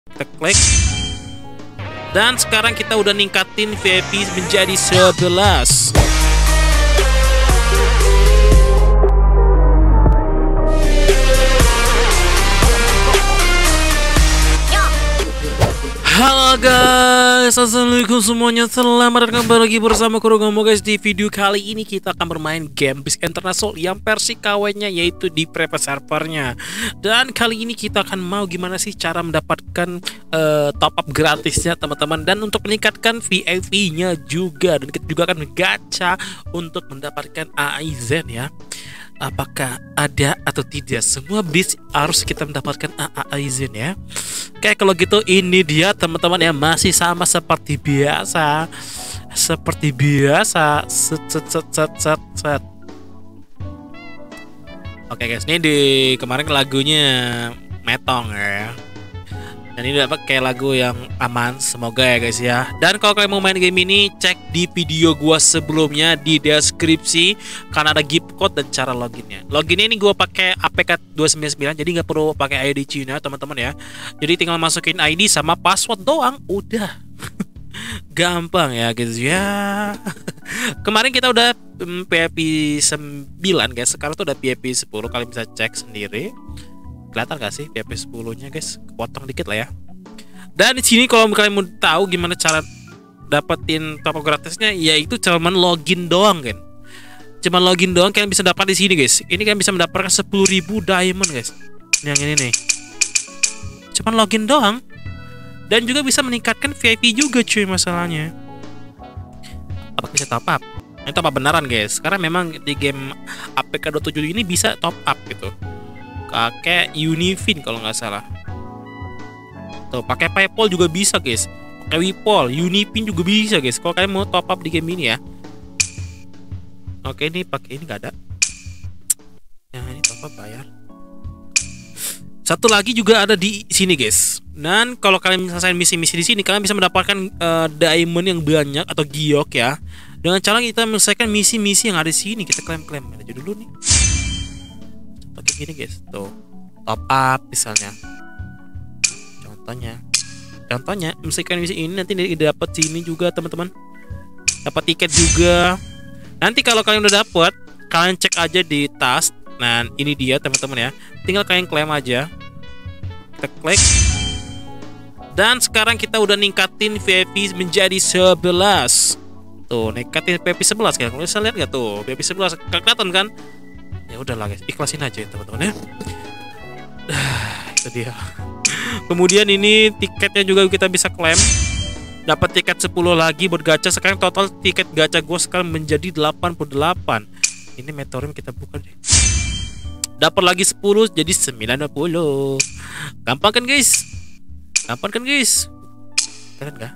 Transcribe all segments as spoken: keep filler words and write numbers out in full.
Kita klik. Dan sekarang kita udah ningkatin V I P menjadi sebelas. Halo guys, assalamualaikum semuanya. Selamat datang kembali lagi bersama Kurogomo guys. Di video kali ini kita akan bermain game Beast International yang versi K W-nya yaitu di private servernya. Dan kali ini kita akan mau gimana sih cara mendapatkan uh, top up gratisnya teman-teman. Dan untuk meningkatkan V I P-nya juga. Dan kita juga akan gacha untuk mendapatkan A I Z ya. Apakah ada atau tidak, semua beast harus kita mendapatkan A I Z ya. Oke, kalau gitu ini dia teman-teman ya, masih sama seperti biasa. Seperti biasa. Set set set set set set. Oke guys, ini di kemarin lagunya Metong ya. Dan ini dapat kayak lagu yang aman, semoga ya guys ya. Dan kalau kalian mau main game ini, cek di video gua sebelumnya di deskripsi karena ada gift code dan cara loginnya. Loginnya ini gua pakai A P K dua sembilan sembilan, jadi nggak perlu pakai I D Cina teman-teman ya. Jadi tinggal masukin I D sama password doang, udah. Gampang ya guys ya. Kemarin kita udah P I P sembilan guys, sekarang tuh udah P I P sepuluh, kalian bisa cek sendiri. Kelihatan gak sih P I P sepuluh nya guys? Potong dikit lah ya. Dan di sini kalau kalian mau tahu gimana cara dapetin top up gratisnya, yaitu cuman login doang kan. Cuman login doang kalian bisa dapat di sini guys. Ini kalian bisa mendapatkan sepuluh ribu diamond guys. Yang ini nih. Cuman login doang. Dan juga bisa meningkatkan V I P juga cuy masalahnya. Apa bisa top up? Ini top up beneran guys. Karena memang di game A P K dua puluh tujuh ini bisa top up gitu. Pakai Unifin kalau nggak salah. Tuh, pakai PayPal juga bisa guys. Pakai Wipol, Unifin juga bisa guys. Kalau kalian mau top up di game ini ya. Oke, ini pakai ini nggak ada. Yang ini top up bayar. Satu lagi juga ada di sini guys. Dan kalau kalian selesai misi-misi di sini, kalian bisa mendapatkan uh, diamond yang banyak atau giok ya. Dengan cara kita menyelesaikan misi-misi yang ada di sini. Kita klaim-klaim aja dulu nih. Pakai gini guys, tuh top up misalnya. Contohnya, contohnya misalkan misi ini nanti dapat sini juga teman-teman. Dapat tiket juga. Nanti kalau kalian udah dapat, kalian cek aja di tas. Nah, ini dia teman-teman ya. Tinggal kalian klaim aja. Kita klik. Dan sekarang kita udah ningkatin V I P menjadi sebelas. Tuh, ningkatin V I P sebelas kan. Kalian bisa lihat nggak tuh? V I P sebelas kelihatan kan? Ya udahlah guys, ikhlasin aja teman-teman ya. Itu dia. Kemudian ini tiketnya juga kita bisa klaim. Dapat tiket sepuluh lagi buat gacha. Sekarang total tiket gacha gue sekarang menjadi delapan puluh delapan. Ini meteorim kita buka deh. Dapat lagi sepuluh jadi sembilan puluh. Gampang kan guys? Gampang kan guys? Keren gak?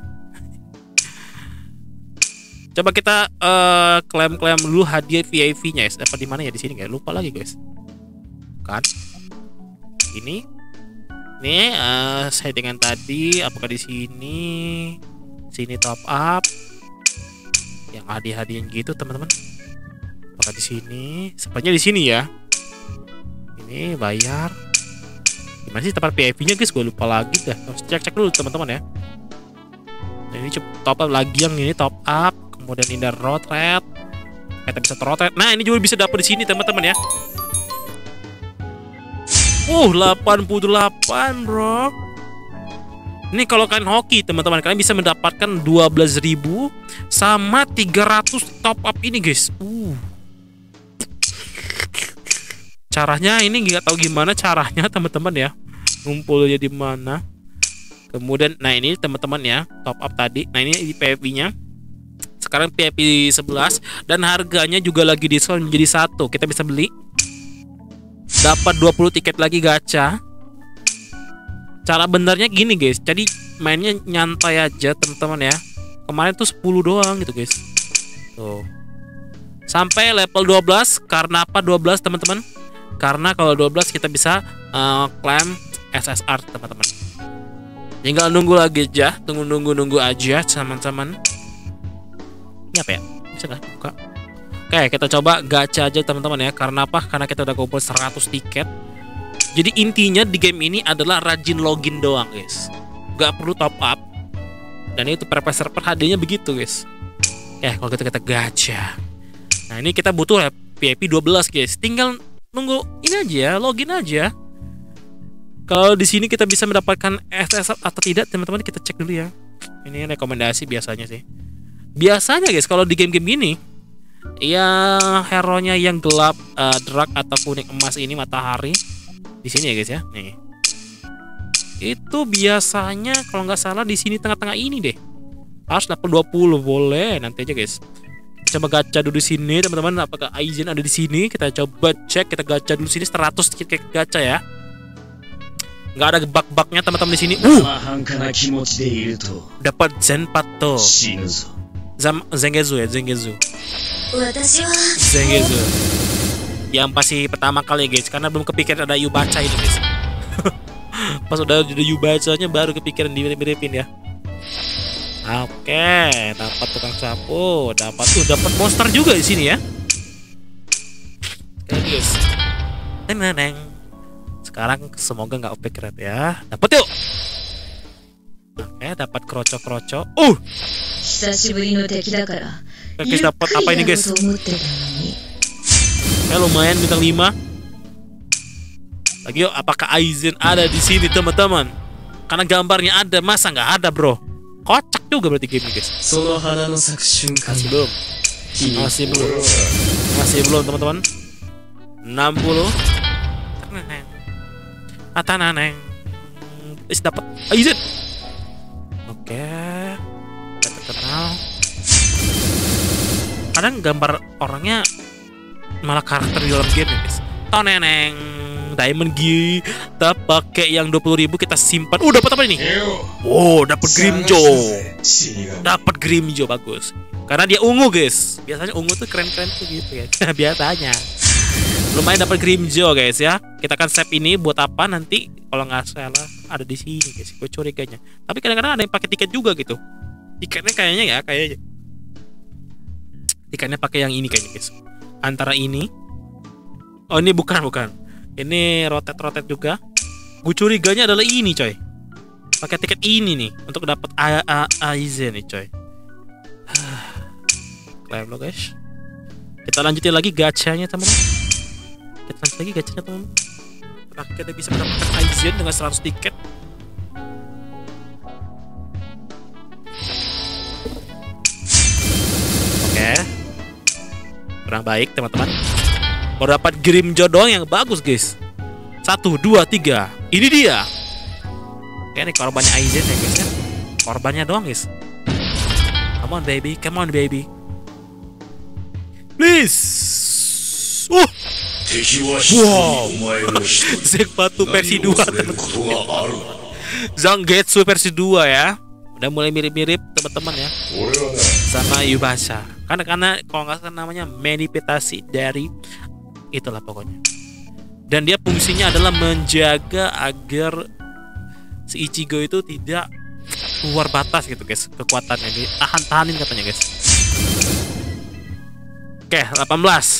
Coba kita uh, klaim-klaim dulu hadiah V I P-nya guys. Dapat di mana ya, di sini nggak? Lupa lagi guys. Kan? Ini, ini uh, saya dengan tadi. Apakah di sini? Sini top up. Yang hadiah-hadiah gitu teman-teman. Apakah di sini? Sepertinya di sini ya. Ini bayar. Gimana sih tempat V I P-nya guys? Gue lupa lagi dah. Harus cek-cek dulu teman-teman ya. Dan ini top up lagi yang ini top up. Kemudian ini rotate, kita bisa rotate. Nah, ini juga bisa dapat di sini teman-teman ya. Uh, delapan puluh delapan bro. Ini kalau kalian hoki teman-teman, kalian bisa mendapatkan dua belas ribu sama tiga ratus top up ini guys. Uh. Caranya ini nggak tahu gimana caranya teman-teman ya. Ngumpulnya di mana? Kemudian, nah ini teman-teman ya, top up tadi. Nah ini di V I P-nya. Sekarang V I P sebelas dan harganya juga lagi diskon menjadi satu. Kita bisa beli. Dapat dua puluh tiket lagi gacha. Cara benernya gini guys. Jadi mainnya nyantai aja teman-teman ya. Kemarin tuh sepuluh doang gitu guys. Tuh. Sampai level dua belas. Karena apa dua belas teman-teman? Karena kalau dua belas kita bisa uh, klaim S S R teman-teman. Tinggal nunggu lagi aja. Tunggu-nunggu-nunggu aja teman-teman. Ini apa ya? Bisa nggak buka? Oke, kita coba gacha aja teman-teman ya. Karena apa? Karena kita udah kumpul seratus tiket. Jadi intinya di game ini adalah rajin login doang guys. nggak perlu top up. Dan itu per server H D-nya begitu guys. Oke, kalau gitu kita gacha. Nah ini kita butuh ya V I P dua belas guys. Tinggal nunggu ini aja, login aja. Kalau di sini kita bisa mendapatkan S S atau tidak, teman-teman kita cek dulu ya. Ini rekomendasi biasanya sih. Biasanya guys kalau di game-game gini, ya hero-nya yang gelap, uh, dark atau kuning emas ini matahari di sini ya guys ya. Nih. Itu biasanya kalau nggak salah di sini tengah-tengah ini deh. Harus level dua puluh boleh nanti aja guys. Coba gacha dulu di sini teman-teman, apakah Aizen ada di sini? Kita coba cek, kita gacha dulu sini seratus kita gacha ya. Nggak ada bug-bugnya teman-teman di sini. Uh. Dapat Zenpato. Zam Zengezu ya, Zengezu. Zengezu. Yang pasti pertama kali guys, karena belum kepikiran ada Yubacha ini guys. Pas udah ada Yubachanya baru kepikiran dimirip-miripin ya. Oke, dapat tukang sapu, dapat tuh dapat monster juga di sini ya. Oke guys. Tenang. Sekarang semoga nggak O P keren ya. Dapat yuk. Oke, dapat kroco-kroco. Uh. Oke, dapat apa ini guys? Oke, lumayan bintang lima. Lagi yuk, apakah Aizen ada di sini teman-teman? Karena gambarnya ada, masa nggak ada bro? Kocak juga berarti game ini guys. Masih belum, masih belum, masih belum teman-teman. enam puluh. Atananeng. Is dapat Aizen. Oke, kita terkenal. Kadang gambar orangnya malah karakter di dalam game ya guys. Toneneng. Diamond G, kita pakai yang dua puluh ribu kita simpan. Uh, dapat apa ini? Wow, dapat Grimjo. Dapat Grimjo bagus. Karena dia ungu, guys. Biasanya ungu tuh keren-keren tuh gitu ya. Biasanya. Lumayan dapat Grimjo, guys ya. Kita akan save ini buat apa nanti kalau nggak salah ada di sini, guys. Gue curiganya. Tapi kadang-kadang ada yang pakai tiket juga gitu. Tiketnya kayaknya ya, kayaknya. Tiketnya pakai yang ini kayaknya, guys. Antara ini. Oh, ini bukan, bukan. Ini rotate-rotate juga. Gue curiganya adalah ini coy. Pakai tiket ini nih untuk dapat Aizen nih coy. Klaim lo guys. Kita lanjutin lagi gachanya teman-teman. Kita lanjut lagi gachanya teman-teman. Apakah kita bisa mendapatkan Aizen dengan seratus tiket? Oke. Kurang baik teman-teman. Baru dapat Grimjo doang yang bagus guys. Satu, dua, tiga. Ini dia. Oke, ini korbannya Aizen ya guys ya. Korbannya doang guys. Come on baby, come on baby. Please. Uh. Wow. Zenpato versi dua teman-teman. Zangetsu versi dua ya. Udah mulai mirip-mirip teman-teman ya. Sama Yubacha. Karena karena kalau nggak salah namanya manifestasi dari itulah pokoknya. Dan dia fungsinya adalah menjaga agar si Ichigo itu tidak keluar batas gitu guys, kekuatannya ditahan-tahanin katanya guys. Oke, delapan belas.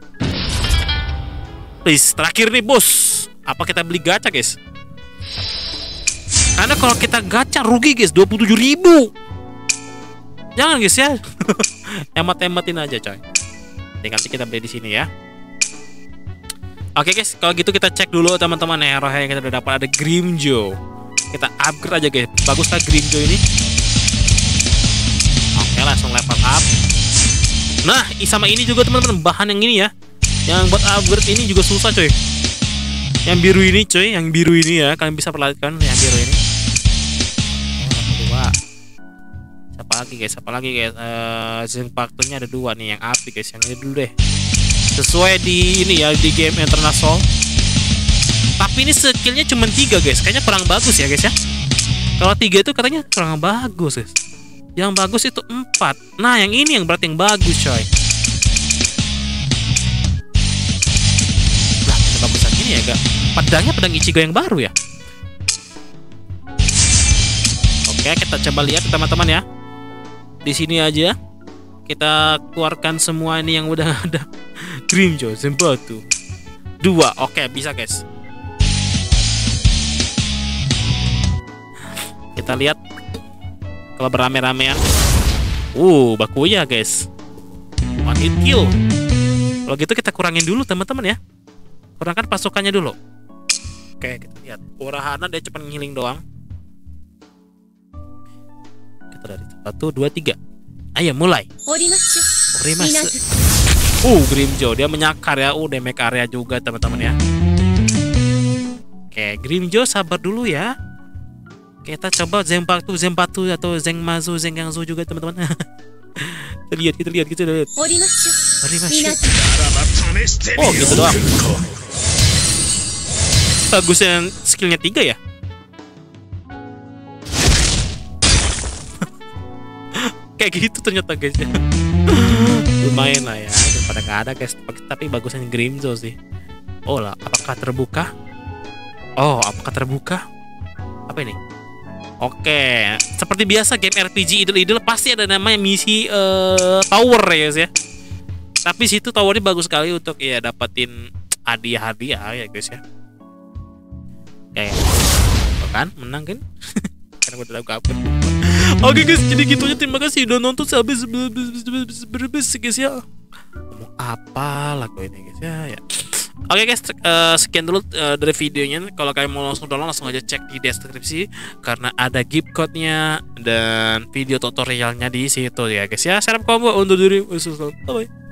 Please, terakhir nih bos. Apa kita beli gacha guys? Karena kalau kita gacha rugi guys, dua puluh tujuh ribu. Jangan guys ya. Hemat-hematin aja coy. Nanti kita beli di sini ya. Oke guys, kalau gitu kita cek dulu teman-teman hero yang kita udah dapat. Ada Grimjo. Kita upgrade aja guys. Bagus kan Grimjo ini? Oke, langsung level up. Nah, sama ini juga teman-teman, bahan yang ini ya. Yang buat upgrade ini juga susah coy. Yang biru ini coy, yang biru ini ya, kalian bisa perhatikan yang biru ini. Dua. Siapa lagi guys? Siapa lagi guys? Uh, Zenpato-nya ada dua nih, yang api guys. Yang ini dulu deh. Sesuai di ini ya, di game internasional. Tapi ini skillnya cuma tiga guys. Kayaknya kurang bagus ya guys ya. Kalau tiga itu katanya kurang bagus guys. Yang bagus itu empat. Nah yang ini yang berarti yang bagus coy. Lah bagusan ini ya gak. Pedangnya pedang Ichigo yang baru ya. Oke, kita coba lihat teman-teman ya. Di sini aja kita keluarkan semua ini yang udah ada. Grimjo, Zenpato dua, oke bisa guys. Kita kita lihat kalau berame-ramean. Uh, baku ya guys. One hit kill. Kalau gitu kita kurangin dulu teman-teman ya. Kurangkan pasukannya dulu. Oke, kita lihat. Urahana dia cuma ngiling doang. Kita dari satu, dua, tiga. Ayo mulai. Orimasu. Uh, Grimjo dia menyakar ya. Uh, damage area juga teman-teman ya. Oke, Grimjo sabar dulu ya. Kita coba Zenpatu, Zenpatu atau Zengmazu, Zengangzu juga teman-teman. Kita lihat, kita lihat, kita lihat. Orimasu. Oh, gitu doang. Bagusnya skillnya tiga ya. Kayak gitu ternyata guys. Lumayan lah ya, daripada nggak ada guys. Tapi bagusnya Grimzo sih. Oh lah, apakah terbuka? Oh, apakah terbuka? Apa ini? Oke, seperti biasa game R P G idol-idol pasti ada namanya misi uh, tower ya guys ya. Tapi situ towernya bagus sekali untuk ya dapatin hadiah-hadiah ya guys ya. Kayak kan menang kan? Karena gue udah tahu kapan. Oke guys, jadi gitu aja. Terima kasih udah nonton sampai berbes guys ya. Ngomong apa lagu ini guys ya, ya. Oke guys, uh, sekian dulu uh, dari videonya. Kalau kalian mau langsung download, langsung aja cek di deskripsi karena ada gift code-nya dan video tutorialnya di situ ya guys ya. Salam combo untuk diri. Bye bye.